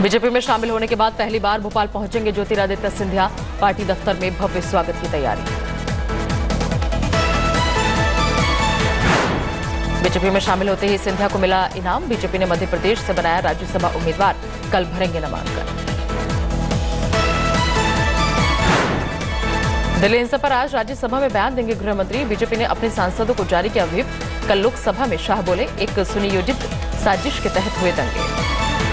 BJP में शामिल होने के बाद पहली बार भोपाल पहुंचेंगे ज्योतिरादित्य सिंधिया। पार्टी दफ्तर में भव्य स्वागत की तैयारी। बीजेपी में शामिल होते ही सिंधिया को मिला इनाम। बीजेपी ने मध्य प्रदेश से बनाया राज्यसभा उम्मीदवार, कल भरेंगे नामांकन। दिल्ली हिंसा पर आज राज्यसभा में बयान देंगे गृह मंत्री। बीजेपी ने अपने सांसदों को जारी किया व्हिप। कल लोकसभा में शाह बोले, एक सुनियोजित साजिश के तहत हुए दंगे।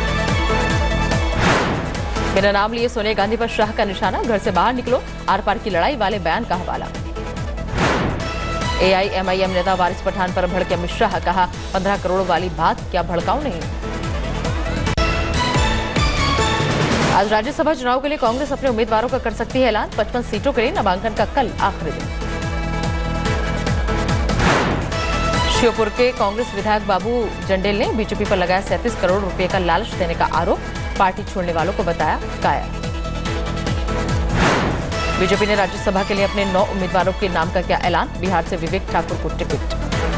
बिना नाम लिए सोनिया गांधी पर शाह का निशाना। घर से बाहर निकलो, आर पार की लड़ाई वाले बयान का हवाला। AIMIM नेता वारिस पठान पर भड़के अमित शाह, कहा 15 करोड़ वाली बात क्या भड़काऊ नहीं। आज राज्यसभा चुनाव के लिए कांग्रेस अपने उम्मीदवारों का कर सकती है ऐलान। 55 सीटों के लिए नामांकन का कल आखिरी दिन। श्योपुर के कांग्रेस विधायक बाबू जंडेल ने बीजेपी पर लगाया 37 करोड़ रुपए का लालच देने का आरोप। पार्टी छोड़ने वालों को बताया कायर। बीजेपी ने राज्यसभा के लिए अपने 9 उम्मीदवारों के नाम का किया ऐलान। बिहार से विवेक ठाकुर को टिकट।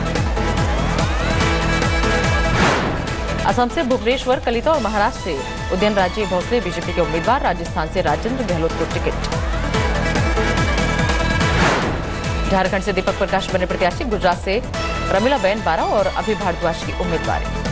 असम से भुवनेश्वर कलिता और महाराष्ट्र से उदयनराजे भोसले बीजेपी के उम्मीदवार। राजस्थान से राजेंद्र गहलोत को टिकट। झारखंड से दीपक प्रकाश बने प्रत्याशी। गुजरात से रमीलाबेन बारा और अभि भारद्वाज की उम्मीदवार।